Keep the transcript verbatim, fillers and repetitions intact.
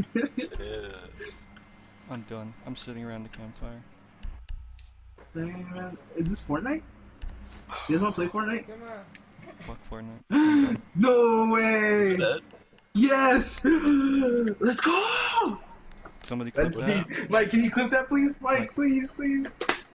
Yeah. I'm done. I'm sitting around the campfire. Man, is this Fortnite? You guys wanna play Fortnite? Fuck Fortnite. I'm done. No way! Is it Ed? Yes! Let's go! Somebody clip Let's that. see. Mike, can you clip that please? Mike, Mike. please, please.